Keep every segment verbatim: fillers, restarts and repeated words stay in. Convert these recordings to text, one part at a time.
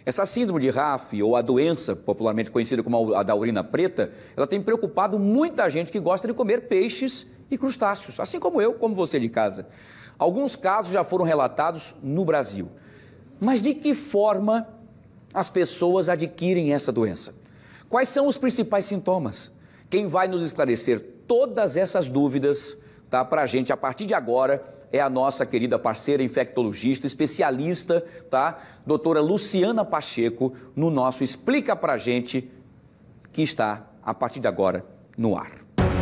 Essa síndrome de Raaff, ou a doença popularmente conhecida como a da urina preta, ela tem preocupado muita gente que gosta de comer peixes e crustáceos, assim como eu, como você de casa. Alguns casos já foram relatados no Brasil. Mas de que forma as pessoas adquirem essa doença? Quais são os principais sintomas? Quem vai nos esclarecer todas essas dúvidas, tá, para a gente a partir de agora, é a nossa querida parceira infectologista, especialista, tá? Doutora Luciana Pacheco, no nosso Explica Pra Gente, que está, a partir de agora, no ar.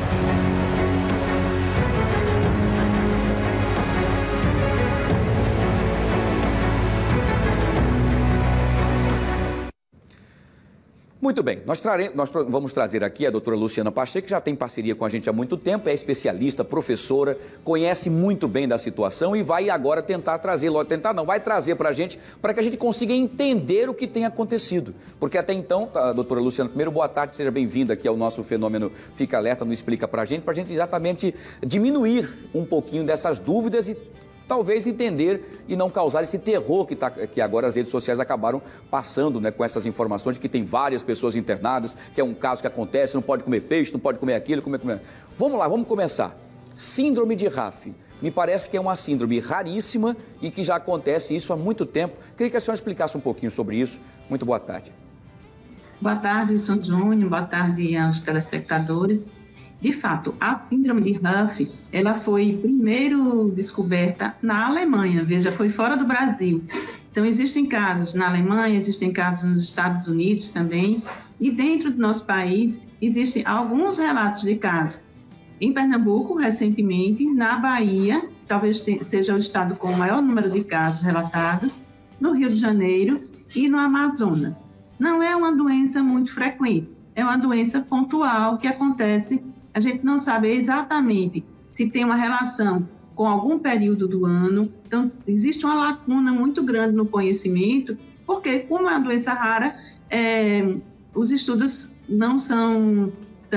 Muito bem, nós, trare... nós vamos trazer aqui a doutora Luciana Pacheco, que já tem parceria com a gente há muito tempo, é especialista, professora, conhece muito bem da situação e vai agora tentar trazer, tentar não, vai trazer para a gente, para que a gente consiga entender o que tem acontecido. Porque até então, a doutora Luciana, primeiro, boa tarde, seja bem-vinda aqui ao nosso fenômeno Fica Alerta, não Explica Pra Gente, para a gente exatamente diminuir um pouquinho dessas dúvidas e talvez entender e não causar esse terror que, tá, que agora as redes sociais acabaram passando, né, com essas informações de que tem várias pessoas internadas, que é um caso que acontece, não pode comer peixe, não pode comer aquilo, comer, comer. Vamos lá, vamos começar. Síndrome de Raaff. Me parece que é uma síndrome raríssima e que já acontece isso há muito tempo. Queria que a senhora explicasse um pouquinho sobre isso. Muito boa tarde. Boa tarde, Wilson Júnior. Boa tarde aos telespectadores. De fato, a síndrome de Raaff, ela foi primeiro descoberta na Alemanha, veja, foi fora do Brasil. Então, existem casos na Alemanha, existem casos nos Estados Unidos também, e dentro do nosso país existem alguns relatos de casos. Em Pernambuco, recentemente, na Bahia, talvez seja o estado com o maior número de casos relatados, no Rio de Janeiro e no Amazonas. Não é uma doença muito frequente, é uma doença pontual que acontece. A gente não sabe exatamente se tem uma relação com algum período do ano. Então, existe uma lacuna muito grande no conhecimento, porque, como é uma doença rara, é, os estudos não são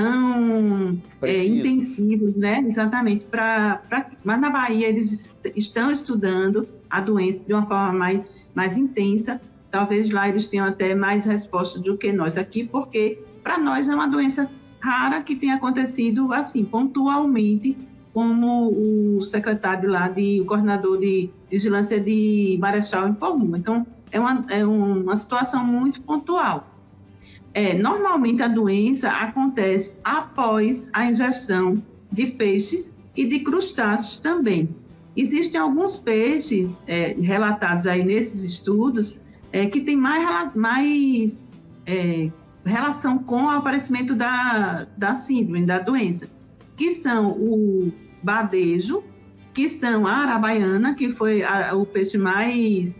tão é, intensivos, né? Exatamente. Pra, pra, mas na Bahia, eles estão estudando a doença de uma forma mais, mais intensa. Talvez lá eles tenham até mais respostas do que nós aqui, porque, para nós, é uma doença rara que tem acontecido assim, pontualmente, como o secretário lá, de, o coordenador de vigilância de Marechal informou. Então, é uma, é uma situação muito pontual. É, normalmente, a doença acontece após a ingestão de peixes e de crustáceos também. Existem alguns peixes é, relatados aí nesses estudos é, que têm mais... mais é, relação com o aparecimento da, da síndrome, da doença, que são o badejo, que são a arabaiana, que foi a, o peixe mais,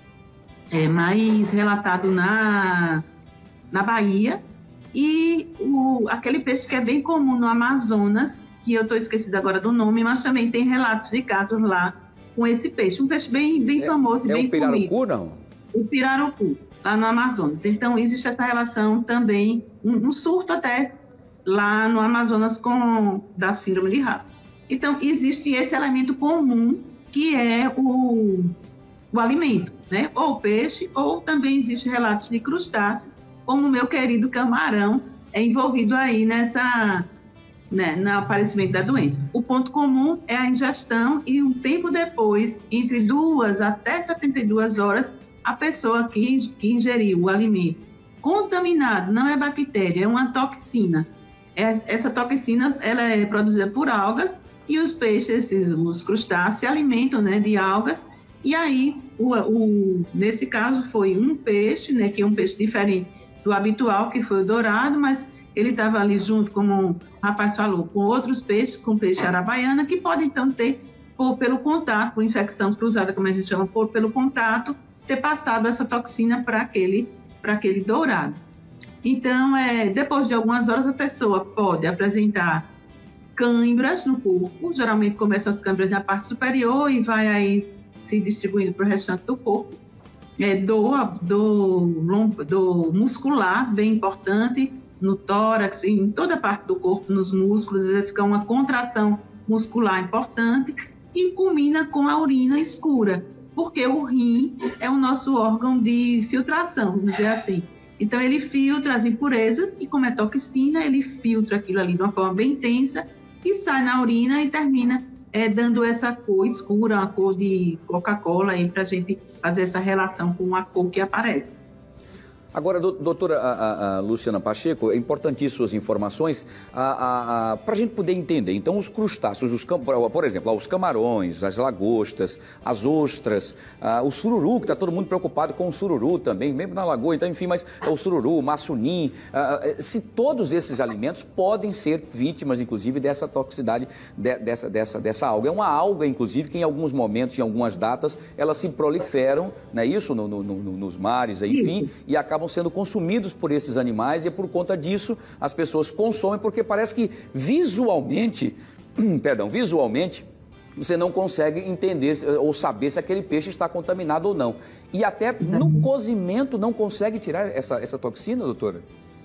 é, mais relatado na, na Bahia, e o, aquele peixe que é bem comum no Amazonas, que eu estou esquecida agora do nome, mas também tem relatos de casos lá com esse peixe, um peixe bem, bem é, famoso e é bem comido. É o pirarucu, não? O pirarucu, lá no Amazonas. Então, existe essa relação também, um, um surto até lá no Amazonas com, da síndrome de Raaff. Então, existe esse elemento comum, que é o, o alimento, né? Ou o peixe, ou também existe relatos de crustáceos, como o meu querido camarão é envolvido aí nessa, né, no aparecimento da doença. O ponto comum é a ingestão e um tempo depois, entre duas até setenta e duas horas, a pessoa que, que ingeriu o alimento contaminado, não é bactéria, é uma toxina. Essa toxina ela é produzida por algas e os peixes, esses, os crustáceos, se alimentam, né, de algas. E aí, o, o, nesse caso, foi um peixe, né, que é um peixe diferente do habitual, que foi o dourado, mas ele estava ali junto, como o rapaz falou, com outros peixes, com peixe arabaiana, que podem, então, ter, por, pelo contato, por infecção cruzada, como a gente chama, por, pelo contato, ter passado essa toxina para aquele, para aquele dourado. Então, é, depois de algumas horas, a pessoa pode apresentar câimbras no corpo, geralmente começam as câimbras na parte superior e vai aí se distribuindo para o restante do corpo. É, dor, dor, dor muscular, bem importante, no tórax, em toda a parte do corpo, nos músculos, às vezes fica uma contração muscular importante e culmina com a urina escura. porque o rim é o nosso órgão de filtração, vamos dizer assim. Então, ele filtra as impurezas e, como é toxina, ele filtra aquilo ali de uma forma bem intensa e sai na urina e termina é, dando essa cor escura, uma cor de Coca-Cola, para a gente fazer essa relação com a cor que aparece. Agora, doutora a, a, a Luciana Pacheco, é importantíssimo suas informações para a gente poder entender. Então, os crustáceos, os, por exemplo, os camarões, as lagostas, as ostras, a, o sururu, que está todo mundo preocupado com o sururu também, mesmo na lagoa, então, enfim, mas o sururu, o maçunim, a, se todos esses alimentos podem ser vítimas, inclusive, dessa toxicidade, de, dessa, dessa, dessa alga. É uma alga, inclusive, que em alguns momentos, em algumas datas, elas se proliferam, não é isso, no, no, no, nos mares, enfim, e acabam sendo consumidos por esses animais e é por conta disso as pessoas consomem, porque parece que visualmente, perdão, visualmente, você não consegue entender ou saber se aquele peixe está contaminado ou não. E até no cozimento não consegue tirar essa, essa toxina, doutora?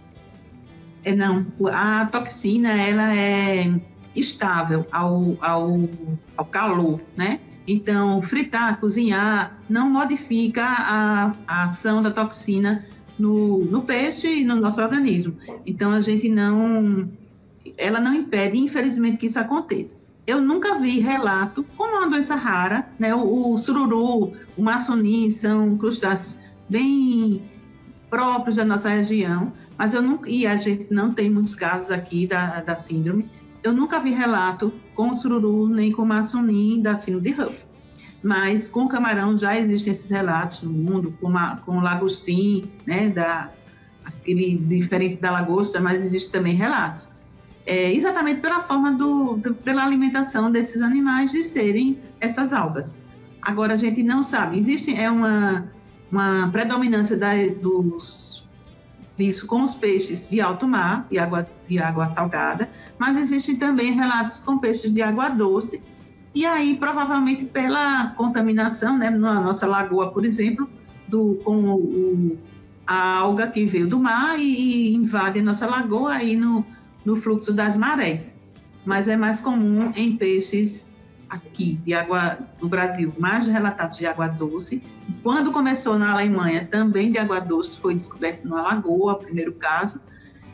É, não, a toxina ela é estável ao, ao, ao calor, né? Então, fritar, cozinhar, não modifica a, a ação da toxina No, no peixe e no nosso organismo. Então, a gente não... Ela não impede, infelizmente, que isso aconteça. Eu nunca vi relato, como é uma doença rara, né? O, o sururu, o maçunim são crustáceos bem próprios da nossa região, mas eu nunca... E a gente não tem muitos casos aqui da, da síndrome. Eu nunca vi relato com o sururu nem com o maçunim da síndrome de Huff. Mas com o camarão já existem esses relatos no mundo, com, a, com o lagostim, né, da, aquele diferente da lagosta, mas existem também relatos. É, exatamente pela forma, do, do, pela alimentação desses animais de serem essas algas. Agora, a gente não sabe, existe é uma, uma predominância da, dos, disso com os peixes de alto mar, de água, de água salgada, mas existem também relatos com peixes de água doce. E aí, provavelmente, pela contaminação, né, na nossa lagoa, por exemplo, do, com o, a alga que veio do mar e, e invade a nossa lagoa aí no, no fluxo das marés. Mas é mais comum em peixes aqui, de água, no Brasil, mais relatados de água doce. Quando começou na Alemanha, também de água doce, foi descoberto na lagoa, o primeiro caso.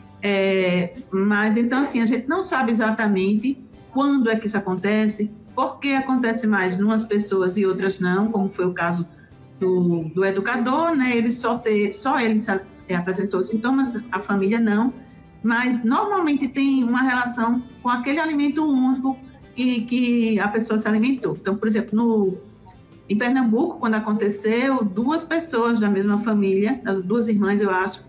É, mas, então, assim, a gente não sabe exatamente quando é que isso acontece, porque acontece mais em umas pessoas e outras não, como foi o caso do, do educador, né? Ele só, ter, só ele apresentou sintomas, a família não, mas normalmente tem uma relação com aquele alimento único que, que a pessoa se alimentou. Então, por exemplo, no, em Pernambuco, quando aconteceu, duas pessoas da mesma família, as duas irmãs, eu acho,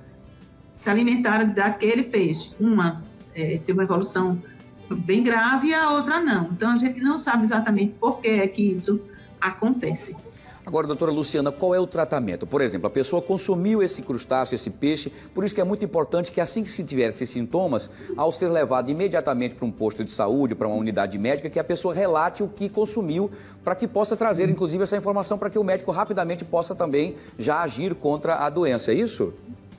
se alimentaram daquele peixe. Uma é, teve uma evolução bem grave e a outra não. Então, a gente não sabe exatamente por que é que isso acontece. Agora, doutora Luciana, qual é o tratamento? Por exemplo, a pessoa consumiu esse crustáceo, esse peixe, por isso que é muito importante que assim que se tiver esses sintomas, ao ser levado imediatamente para um posto de saúde, para uma unidade médica, que a pessoa relate o que consumiu, para que possa trazer, inclusive, essa informação para que o médico rapidamente possa também já agir contra a doença, é isso?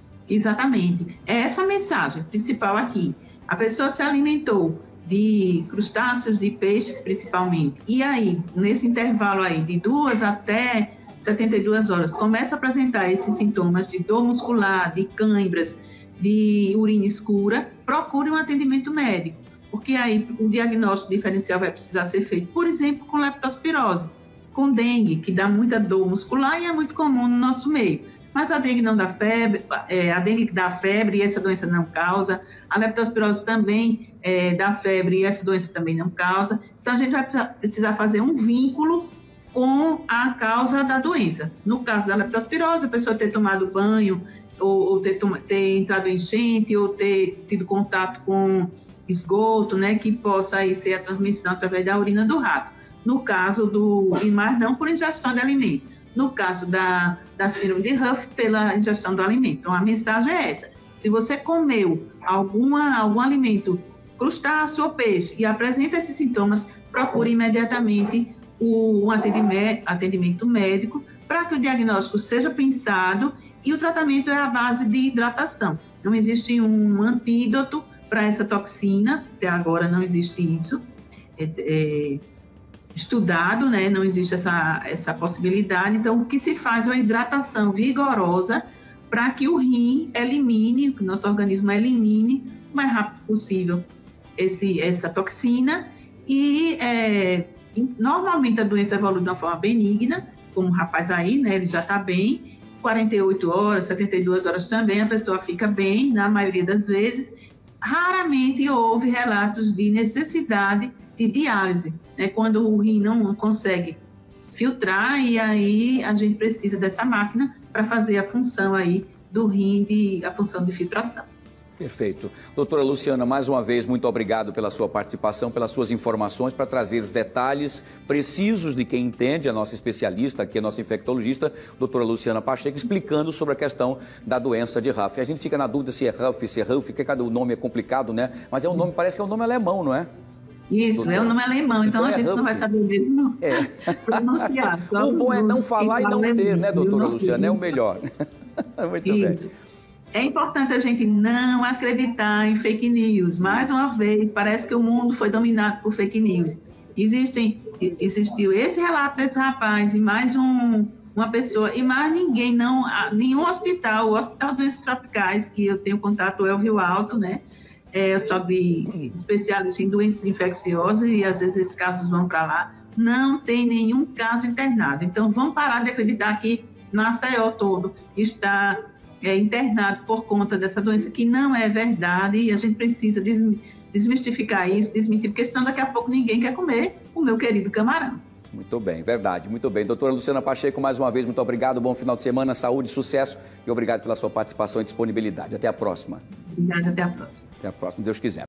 Exatamente. É essa a mensagem principal aqui. A pessoa se alimentou de crustáceos, de peixes principalmente. E aí, nesse intervalo aí de duas até setenta e duas horas, começa a apresentar esses sintomas de dor muscular, de câimbras, de urina escura, procure um atendimento médico, porque aí o diagnóstico diferencial vai precisar ser feito, por exemplo, com leptospirose, com dengue, que dá muita dor muscular e é muito comum no nosso meio. Mas a dengue não dá febre, é, a dengue dá febre e essa doença não causa. A leptospirose também é, dá febre e essa doença também não causa. Então, a gente vai precisar fazer um vínculo com a causa da doença. No caso da leptospirose, a pessoa ter tomado banho, ou, ou ter, ter entrado em enchente, ou ter tido contato com esgoto, né, que possa aí ser a transmissão através da urina do rato. No caso do mas não por ingestão de alimento. No caso da, da síndrome de Huff, pela ingestão do alimento. Então, a mensagem é essa. Se você comeu alguma, algum alimento, crustáceo ou peixe, e apresenta esses sintomas, procure imediatamente o, um atendimento, atendimento médico para que o diagnóstico seja pensado e o tratamento é à base de hidratação. Não existe um antídoto para essa toxina, até agora não existe isso, é, é, estudado, né? Não existe essa, essa possibilidade. Então, o que se faz é uma hidratação vigorosa para que o rim elimine, que o nosso organismo elimine o mais rápido possível esse, essa toxina. E é, normalmente a doença evolui de uma forma benigna, como o rapaz aí, né? Ele já está bem, quarenta e oito horas, setenta e duas horas também, a pessoa fica bem, na maioria das vezes. Raramente houve relatos de necessidade de diálise, né? Quando o rim não consegue filtrar, e aí a gente precisa dessa máquina para fazer a função aí do rim, de, a função de filtração. Perfeito. Doutora Luciana, mais uma vez, muito obrigado pela sua participação, pelas suas informações, para trazer os detalhes precisos de quem entende, a nossa especialista aqui, a nossa infectologista, doutora Luciana Pacheco, explicando sobre a questão da doença de Huff. A gente fica na dúvida se é Huff, se é Huff, porque cada o nome é complicado, né? Mas é um nome, parece que é um nome alemão, não é? Isso, doutora, é um nome alemão, então, então a é gente Huff. Não vai saber mesmo é. pronunciar. O bom é não falar e não ter, né, doutora Luciana? É o melhor. Muito Isso. bem. É importante a gente não acreditar em fake news. Mais uma vez, parece que o mundo foi dominado por fake news. Existem, existiu esse relato desse rapaz e mais um, uma pessoa, e mais ninguém, não, nenhum hospital, o Hospital de Doenças Tropicais, que eu tenho contato, é o Rio Alto, né? É o hospital de especialista em doenças infecciosas, e às vezes esses casos vão para lá, não tem nenhum caso internado. Então, vamos parar de acreditar que Maceió todo está é, internado por conta dessa doença, que não é verdade, e a gente precisa desmistificar isso, desmentir, porque senão daqui a pouco ninguém quer comer o meu querido camarão. Muito bem, verdade, muito bem. Doutora Luciana Pacheco, mais uma vez, muito obrigado, bom final de semana, saúde, sucesso e obrigado pela sua participação e disponibilidade. Até a próxima. Obrigada, até a próxima. Até a próxima, Deus quiser.